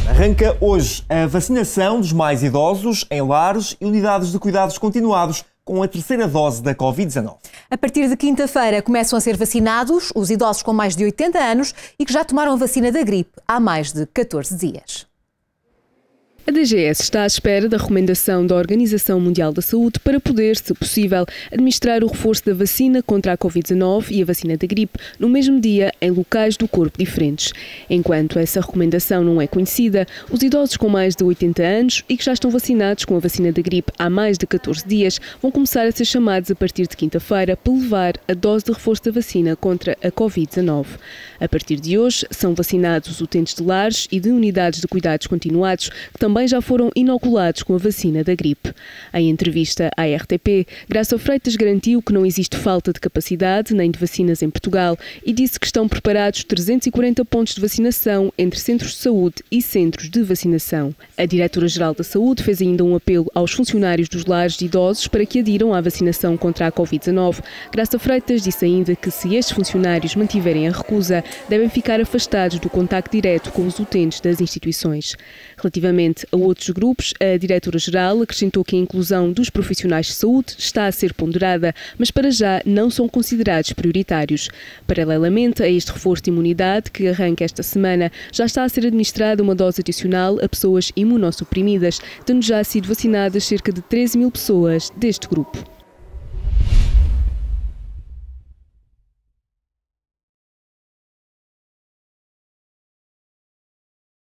Arranca hoje a vacinação dos mais idosos em lares e unidades de cuidados continuados com a terceira dose da Covid-19. A partir de quinta-feira começam a ser vacinados os idosos com mais de 80 anos e que já tomaram a vacina da gripe há mais de 14 dias. A DGS está à espera da recomendação da Organização Mundial da Saúde para poder, se possível, administrar o reforço da vacina contra a Covid-19 e a vacina da gripe no mesmo dia em locais do corpo diferentes. Enquanto essa recomendação não é conhecida, os idosos com mais de 80 anos e que já estão vacinados com a vacina da gripe há mais de 14 dias vão começar a ser chamados a partir de quinta-feira para levar a dose de reforço da vacina contra a Covid-19. A partir de hoje, são vacinados os utentes de lares e de unidades de cuidados continuados que também já foram inoculados com a vacina da gripe. Em entrevista à RTP, Graça Freitas garantiu que não existe falta de capacidade nem de vacinas em Portugal e disse que estão preparados 340 pontos de vacinação entre centros de saúde e centros de vacinação. A Diretora-Geral da Saúde fez ainda um apelo aos funcionários dos lares de idosos para que adiram à vacinação contra a Covid-19. Graça Freitas disse ainda que se estes funcionários mantiverem a recusa, devem ficar afastados do contacto direto com os utentes das instituições. Relativamente a outros grupos, a Diretora-Geral acrescentou que a inclusão dos profissionais de saúde está a ser ponderada, mas para já não são considerados prioritários. Paralelamente a este reforço de imunidade, que arranca esta semana, já está a ser administrada uma dose adicional a pessoas imunossuprimidas, tendo já sido vacinadas cerca de 13 mil pessoas deste grupo.